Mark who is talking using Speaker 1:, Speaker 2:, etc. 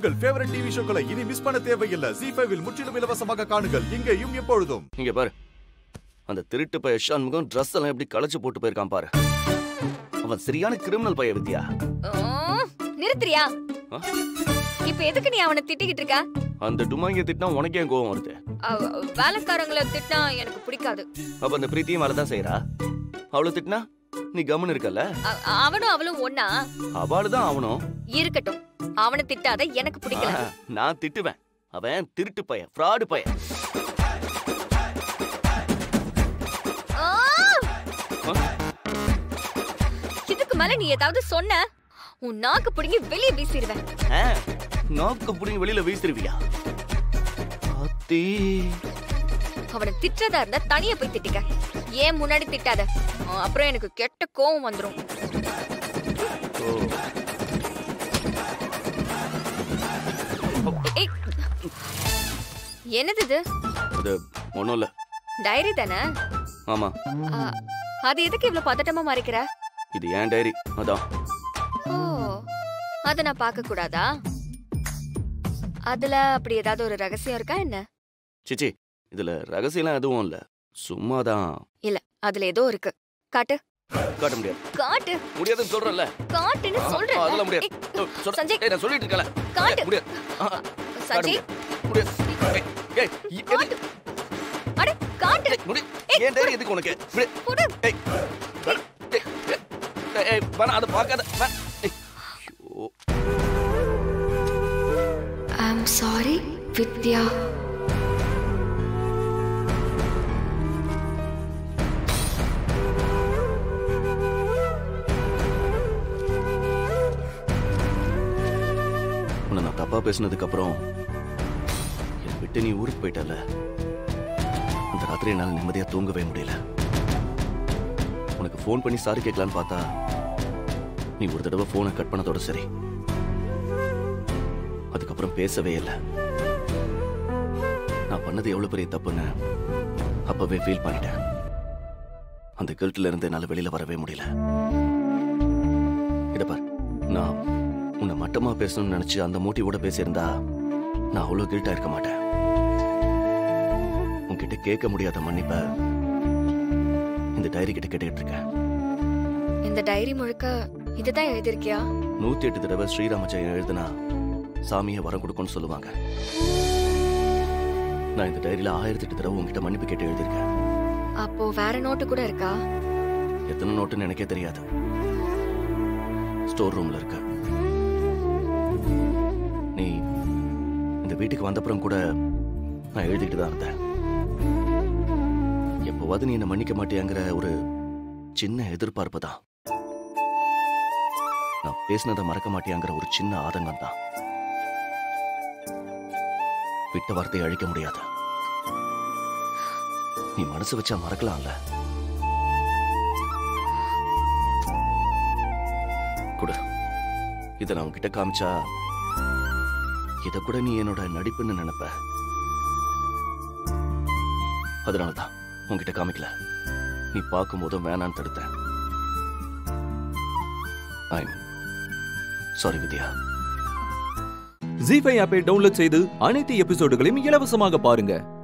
Speaker 1: உங்கள் favourite TV ஷோக்களை இனி miss பண்ண தேவையில்லை. Zee5 இல் முற்றிலும் இலவசமாக காணுங்கள். இங்கேயும் எப்பொழுதும்.
Speaker 2: இங்க பாரு, அந்த திருட்டு பைய ஷான்முகம் ட்ரெஸ் எல்லாம் எப்படி களைச்சு போட்டு போயிருக்கான் பாரு. அவன் சரியான கிரிமினல் பைய வித்யா.
Speaker 3: நிறுத்துறியா? இப்ப எதுக்கு நீ அவனை திட்டிக்கிட்டு இருக்க?
Speaker 2: அந்த டுமாங்கிய திட்டினா உனக்கே கோவம் வருது.
Speaker 3: வேலைக்காரங்களை திட்டினா எனக்கு பிடிக்காது.
Speaker 2: அப்ப அந்த பிரீத்தியும் வேலை தான் செய்யறா. அவளை திட்டினா நீ கம்முன்னு இருக்கல?
Speaker 3: அவனும் அவளும் ஒன்னா?
Speaker 2: அவளுதான் அவனும்.
Speaker 3: இருக்கட்டும், அவனை திட்டாத, எனக்கு பிடிக்கல.
Speaker 2: நான் திட்டுவேன். அவன் திருட்டு பைய, ஃப்ராடு பைய.
Speaker 3: இதுக்கு மேல நீ ஏதாவது சொன்ன, உன் நாக்கு புடுங்கி வெளியே வீசிடுவேன்.
Speaker 2: நாக்கு புடுங்கி வெளியில வீசிடுவியா?
Speaker 3: அவனை திட்டதா இருந்தா தனியா போய் திட்டிக்க, ஏன் முன்னாடி திட்டாத. அப்புறம் எனக்கு கெட்ட கோவம் வந்துரும். என்னது இது?
Speaker 2: அது ஒண்ணும் இல்ல.
Speaker 3: டைரி தானே?
Speaker 2: ஆமா.
Speaker 3: அது எதுக்கு இவ்வளவு பதட்டமா மறைக்கிற?
Speaker 2: இது ஏன் டைரி, அதான்.
Speaker 3: ஓ, அத நான் பார்க்க கூடாதா? அதுல அப்படி ஏதாவது ஒரு ரகசியம் இருக்கா என்ன?
Speaker 2: சிச்சி, இதுல ரகசியம் எதுவும் இல்ல, சும்மாதான்.
Speaker 3: இல்ல, அதுல ஏதோ இருக்கு. காட்டு.
Speaker 2: காட்ட முடியாது.
Speaker 3: காட்டு.
Speaker 2: முடியாதுன்னு சொல்றல.
Speaker 3: காட்டுன்னு சொல்றேன்.
Speaker 2: அதெல்லாம் முடியாது.
Speaker 3: சஞ்சய்,
Speaker 2: நான் சொல்லிட்டு இருக்கல.
Speaker 3: காட்டு.
Speaker 2: முடியாது.
Speaker 3: சஞ்சய்,
Speaker 2: முடியாது. ஏய்,
Speaker 3: காட்டு. அட, காட்டு.
Speaker 2: ஏன் டைரி எதுக்கு உனக்கு?
Speaker 3: போடு.
Speaker 2: ஏய், ஏய், வேணா, அதை பார்க்காத.
Speaker 3: I'm sorry, Vidhya.
Speaker 2: உன்னை நான் தப்பா பேசினதுக்கு அப்புறம் என்னை விட்டு நீ ஊருக்கு போயிட்டல. அந்த ராத்திரி என்னால் நிம்மதியா தூங்கவே முடியல. உனக்கு ஃபோன் பண்ணி சாரி கேட்கலான்னு பார்த்தா நீ ஒரு தடவை போனை கட் பண்ணதோட சரி. அதுக்கப்புறம் பேசவே இல்லை. நான் பண்ணது எவ்வளவு பெரிய தப்புன்னு அப்பவே ஃபீல் பண்ணிட்டேன். அந்த கில்ட்ல இருந்து என்னால வெளியில வரவே முடியல. இத பார், நான் உன்னை மட்டமா பேசணும்னு நினைச்சு அந்த மோட்டிவோட பேசியிருந்தா நான் அவ்வளவு கில்ட்டா இருக்க மாட்டேன். உன்கிட்ட கேட்க முடியாத மன்னிப்ப இந்த டைரி கிட்ட கேட்டுக்கிட்டு இருக்கேன்.
Speaker 3: இந்த டைரி முழுக்க இதுதான் எழுதிருக்கியா?
Speaker 2: 108 தடவை ஸ்ரீராம ஜெயம் எழுதுனா சாமியை வரம் கொடுக்கும்னு சொல்லுவாங்க. நான் இந்த டைரியில 1008 தடவை உங்ககிட்ட மன்னிப்பு கேட்டு எழுதியிருக்கேன்.
Speaker 3: அப்போ வேற நோட்டு கூட இருக்கா?
Speaker 2: எத்தனை நோட்டுன்னு எனக்கே தெரியாது. ஸ்டோர் ரூம்ல இருக்கு. நீ இந்த வீட்டுக்கு வந்தப்புறம் கூட நான் எழுதிக்கிட்டு தான் இருந்தேன். எப்போவாது நீ என்ன மன்னிக்க மாட்டியாங்கிற ஒரு சின்ன எதிர்பார்ப்பு தான். நான் பேசினதை மறக்க மாட்டியாங்கிற ஒரு சின்ன ஆதங்கம் தான். விட்ட வார்த்தையை அழிக்க முடியாது. நீ மனசு வச்சா மறக்கலாம்ல. குடு. இதை நான் உன்கிட்ட காமிச்சா இத கூட நீ என்னோட நடிப்புன்னு நினைப்ப. அதனாலதான் உன்கிட்ட காமிக்கல. நீ பார்க்கும் போதும் வேணான்னு தடுத்தேன். சாரி வித்யா.
Speaker 4: Zee5 ஆப்பை டவுன்லோட் செய்து அனைத்து எபிசோடுகளையும் இலவசமாக பாருங்க.